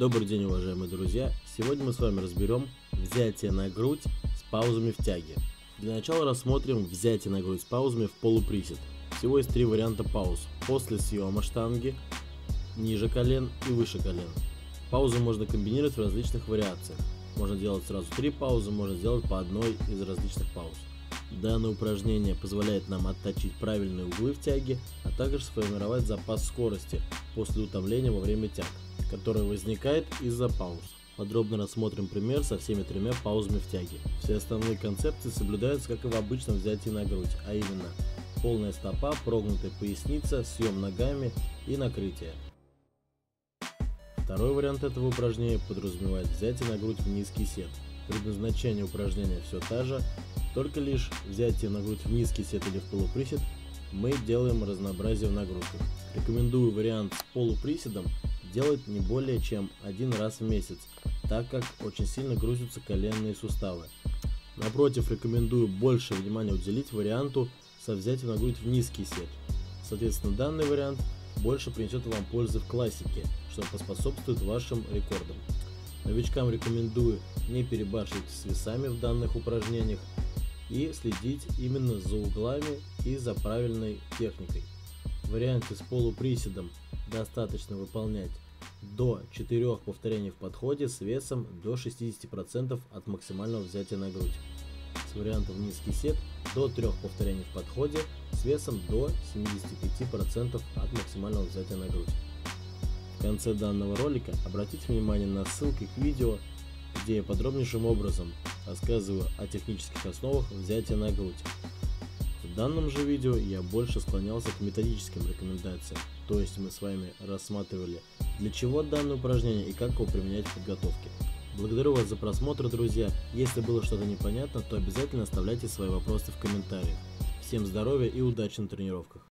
Добрый день, уважаемые друзья! Сегодня мы с вами разберем взятие на грудь с паузами в тяге. Для начала рассмотрим взятие на грудь с паузами в полуприсед. Всего есть три варианта пауз: после съема штанги, ниже колен и выше колен. Паузы можно комбинировать в различных вариациях. Можно делать сразу три паузы, можно сделать по одной из различных пауз. Данное упражнение позволяет нам отточить правильные углы в тяге, а также сформировать запас скорости после утомления во время тяг, которая возникает из-за пауз. Подробно рассмотрим пример со всеми тремя паузами в тяге. Все основные концепции соблюдаются, как и в обычном взятии на грудь, а именно полная стопа, прогнутая поясница, съем ногами и накрытие. Второй вариант этого упражнения подразумевает взятие на грудь в низкий сет. Предназначение упражнения все та же, только лишь взятие на грудь в низкий сет или в полуприсед мы делаем разнообразие в нагрузках. Рекомендую вариант с полуприседом делать не более чем один раз в месяц, так как очень сильно грузятся коленные суставы. Напротив, рекомендую больше внимания уделить варианту со взятием на грудь в низкий сет. Соответственно, данный вариант больше принесет вам пользы в классике, что поспособствует вашим рекордам. Новичкам рекомендую не перебарщивать с весами в данных упражнениях и следить именно за углами и за правильной техникой. В варианте с полуприседом достаточно выполнять до 4 повторений в подходе с весом до 60% от максимального взятия на грудь. С вариантом низкий сет до 3 повторений в подходе с весом до 75% от максимального взятия на грудь. В конце данного ролика обратите внимание на ссылки к видео, где я подробнейшим образом рассказываю о технических основах взятия на грудь. В данном же видео я больше склонялся к методическим рекомендациям, то есть мы с вами рассматривали, для чего данное упражнение и как его применять в подготовке. Благодарю вас за просмотр, друзья. Если было что-то непонятно, то обязательно оставляйте свои вопросы в комментариях. Всем здоровья и удачи на тренировках!